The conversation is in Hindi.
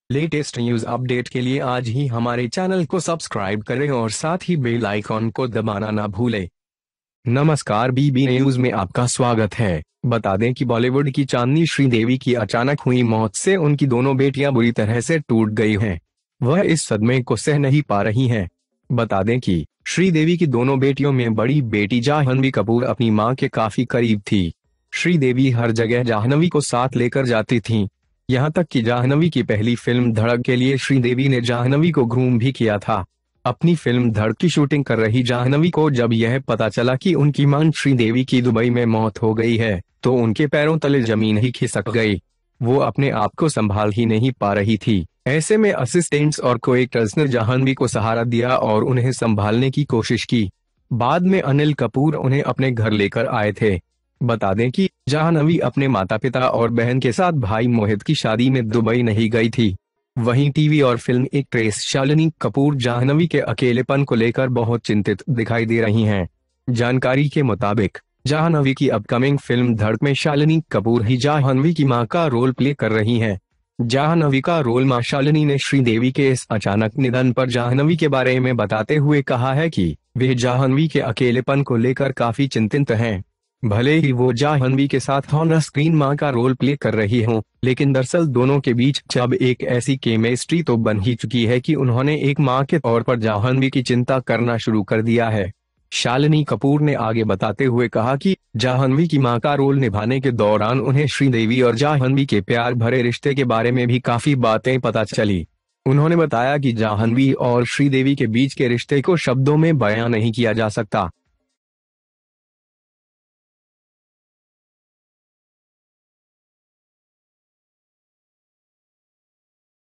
लेटेस्ट न्यूज अपडेट के लिए आज ही हमारे चैनल को सब्सक्राइब करें और साथ ही बेल आइकॉन को दबाना ना भूलें। नमस्कार, बीबी न्यूज में आपका स्वागत है। बता दें कि बॉलीवुड की चांदनी श्रीदेवी की अचानक हुई मौत से उनकी दोनों बेटियां बुरी तरह से टूट गई हैं। वह इस सदमे को सह नहीं पा रही हैं। बता दें कि श्रीदेवी की दोनों बेटियों में बड़ी बेटी जाह्नवी कपूर अपनी मां के काफी करीब थी। श्रीदेवी हर जगह जाह्नवी को साथ लेकर जाती थीं। यहाँ तक कि जाह्नवी की पहली फिल्म धड़क के लिए श्रीदेवी ने जाह्नवी को ग्रूम भी किया था। अपनी फिल्म धड़क की शूटिंग कर रही जाह्नवी को जब यह पता चला कि उनकी मां श्रीदेवी की दुबई में मौत हो गई है, तो उनके पैरों तले जमीन ही खिसक गई। वो अपने आप को संभाल ही नहीं पा रही थी। ऐसे में असिस्टेंट्स और को-एक्टर्स ने जाह्नवी को सहारा दिया और उन्हें संभालने की कोशिश की। बाद में अनिल कपूर उन्हें अपने घर लेकर आए थे। बता दें कि जाह्नवी अपने माता पिता और बहन के साथ भाई मोहित की शादी में दुबई नहीं गई थी। वहीं टीवी और फिल्म एक्ट्रेस शालिनी कपूर जाह्नवी के अकेलेपन को लेकर बहुत चिंतित दिखाई दे रही हैं। जानकारी के मुताबिक जाह्नवी की अपकमिंग फिल्म धड़क में शालिनी कपूर ही जाह्नवी की मां का रोल प्ले कर रही हैं। जाह्नवी का रोल मां शालिनी ने श्रीदेवी के इस अचानक निधन पर जाह्नवी के बारे में बताते हुए कहा है कि वे जाह्नवी के अकेलेपन को लेकर काफी चिंतित हैं। भले ही वो जाह्नवी के साथ ऑन स्क्रीन मां का रोल प्ले कर रही हों, लेकिन दरअसल दोनों के बीच अब एक ऐसी केमिस्ट्री तो बन ही चुकी है कि उन्होंने एक मां के तौर पर जाह्नवी की चिंता करना शुरू कर दिया है। शालिनी कपूर ने आगे बताते हुए कहा कि जाह्नवी की मां का रोल निभाने के दौरान उन्हें श्रीदेवी और जाह्नवी के प्यार भरे रिश्ते के बारे में भी काफी बातें पता चली। उन्होंने बताया कि जाह्नवी और श्रीदेवी के बीच के रिश्ते को शब्दों में बयां नहीं किया जा सकता।